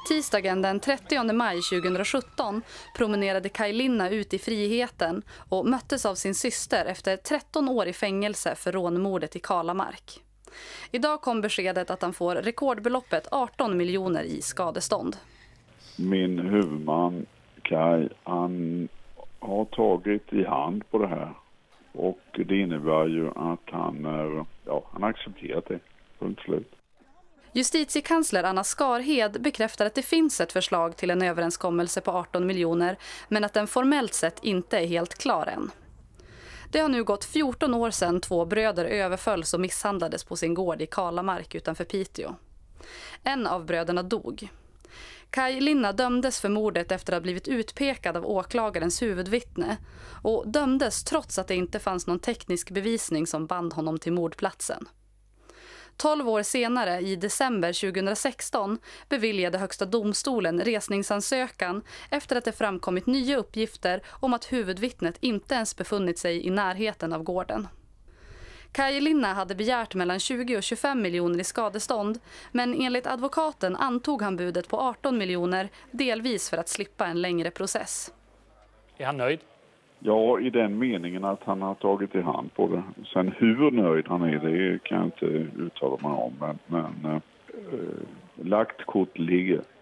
Tisdagen den 30 maj 2017 promenerade Kaj Linna ut i friheten och möttes av sin syster efter 13 år i fängelse för rånmordet i Kalamark. Idag kom beskedet att han får rekordbeloppet 18 miljoner i skadestånd. Min huvudman Kaj, han har tagit i hand på det här och det innebär ju att han har accepterat det. Punkt slut. Justitiekansler Anna Skarhed bekräftar att det finns ett förslag till en överenskommelse på 18 miljoner men att den formellt sett inte är helt klar än. Det har nu gått 14 år sedan 2 bröder överfölls och misshandlades på sin gård i Kalamark utanför Piteå. En av bröderna dog. Kaj Linna dömdes för mordet efter att ha blivit utpekad av åklagarens huvudvittne och dömdes trots att det inte fanns någon teknisk bevisning som band honom till mordplatsen. 12 år senare, i december 2016, beviljade Högsta domstolen resningsansökan efter att det framkommit nya uppgifter om att huvudvittnet inte ens befunnit sig i närheten av gården. Kaj Linna hade begärt mellan 20 och 25 miljoner i skadestånd, men enligt advokaten antog han budet på 18 miljoner, delvis för att slippa en längre process. Är han nöjd? Ja, i den meningen att han har tagit i hand på det. Sen hur nöjd han är, det kan jag inte uttala mig om, men lagt kort ligger.